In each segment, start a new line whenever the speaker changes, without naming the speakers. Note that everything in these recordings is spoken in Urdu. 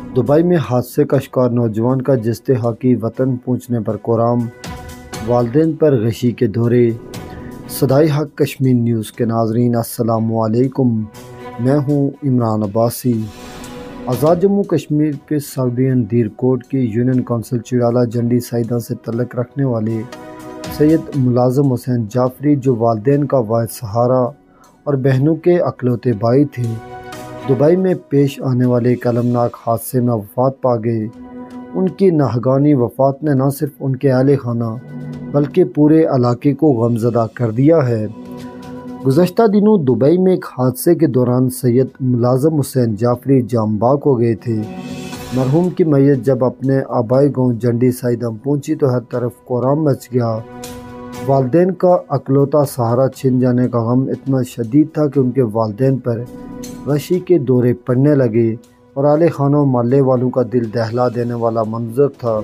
دبئی میں حادثے کا شکار نوجوان کا جستے حاکی وطن پہنچنے پر کرام، والدین پر غشی کے دورے۔ صدائے حق کشمیر نیوز کے ناظرین السلام علیکم، میں ہوں عمران عباسی۔ آزاد جموں کشمیر کے سب ڈویژن دیر کوٹ کی یونین کونسل چڑالہ جنڈی سیدان سے تعلق رکھنے والے سید ملازم حسین جعفری، جو والدین کا واحد سہارا اور بہنوں کے اکلوتے بھائی تھے، دبئی میں پیش آنے والے ایک المناک حادثے میں وفات پا گئے۔ ان کی ناگہانی وفات نے نہ صرف ان کے اہل خانہ بلکہ پورے علاقے کو غمزدہ کر دیا ہے۔ گزشتہ دنوں دبئی میں ایک حادثے کے دوران سید ملازم حسین جعفری جام بحق ہو گئے تھے۔ مرحوم کی میت جب اپنے آبائی گاؤں جنڈی سیدان پہنچی تو ہر طرف کوہرام مچ گیا۔ والدین کا اکلوتا سہارا چھن جانے کا غم اتنا شدید تھا کہ ان کے والدین پر غشی کے دورے پڑنے لگے اور اہل خانہ و محلے والوں کا دل دہلا دینے والا منظر تھا۔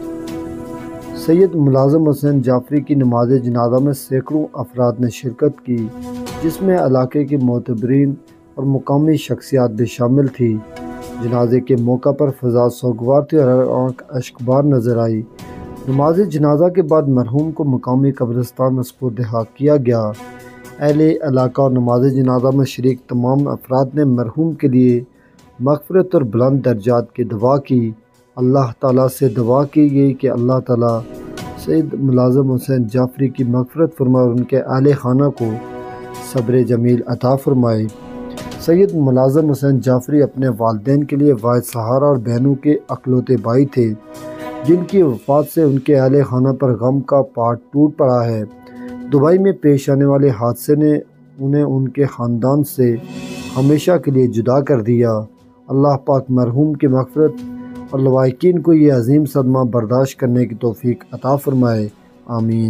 سید ملازم حسین جعفری کی نماز جنازہ میں سینکڑوں افراد نے شرکت کی، جس میں علاقے کے معتبرین اور مقامی شخصیات بھی شامل تھی۔ جنازے کے موقع پر فضا سوگوار تھی اور ہر آنکھ اشکبار نظر آئی۔ نماز جنازہ کے بعد مرحوم کو مقامی قبرستان میں سپرد خاک کیا گیا۔ اہل علاقہ اور نماز جنازہ میں شریک تمام افراد نے مرحوم کے لیے مغفرت اور بلند درجات کی دعا کی۔ اللہ تعالیٰ سے دعا کی گئی کہ اللہ تعالیٰ سید ملازم حسین جعفری کی مغفرت فرمائے اور ان کے اہل خانہ کو صبر جمیل عطا فرمائے۔ سید ملازم حسین جعفری اپنے والدین کے لیے واحد سہارا اور بہنوں کے اکلوتے بھائی تھے، جن کی وفات سے ان کے اہل خانہ پر غم کا پہاڑ ٹوٹ پڑا ہے۔ دبئی میں پیش آنے والے حادثے نے انہیں ان کے خاندان سے ہمیشہ کے لیے جدا کر دیا۔ اللہ پاک مرحوم کی مغفرت اور لواحقین کو یہ عظیم صدمہ برداشت کرنے کی توفیق عطا فرمائے، آمین۔